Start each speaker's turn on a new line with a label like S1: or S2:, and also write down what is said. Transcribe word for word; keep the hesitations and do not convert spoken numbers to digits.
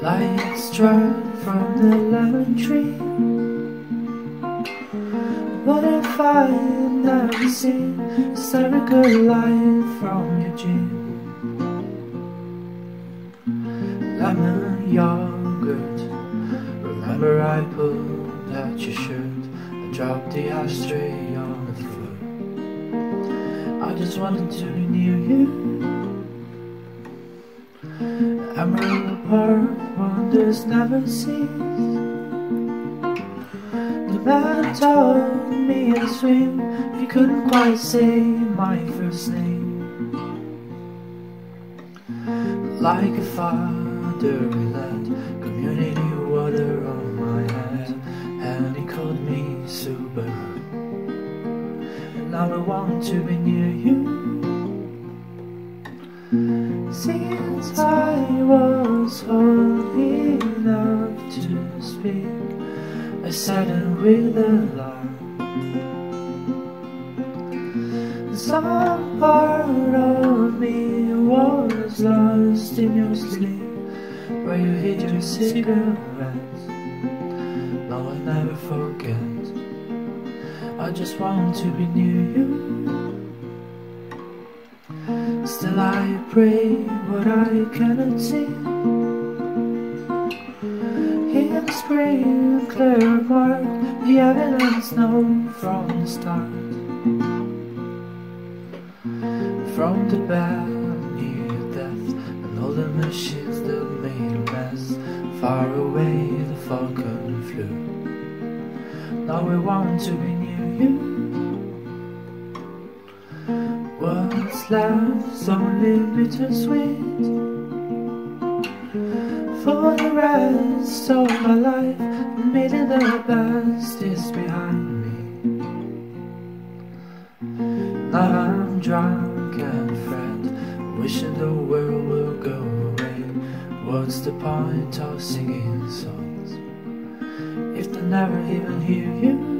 S1: Lights drop from the lemon tree. What if I had never seen hysterical light from Eugene? Lemon yoghurt. Remember I pulled at your shirt. I dropped the ashtray on the floor. I just wanted to be near you. Emerald apart, wonders never cease. The man told me to swim, he couldn't quite say my first name. Like a father he led community water on my head, and he called me Subaru. And now I want to be near you. Since I was old enough to speak, I sat and with a lie. Some part of me was lost in your sleep, where you hid your cigarettes. No, I'll never forget. I just want to be near you. Still I pray what I cannot see. In spring, clear mark, the evidence known from the start. From the bed near death, and all the machines that made a mess. Far away the falcon flew. Now I want to be near you. What's left's only bittersweet. For the rest of my life, maybe the best is behind me. Now I'm drunk and fret, wishing the world will go away. What's the point of singing songs if they never even hear you?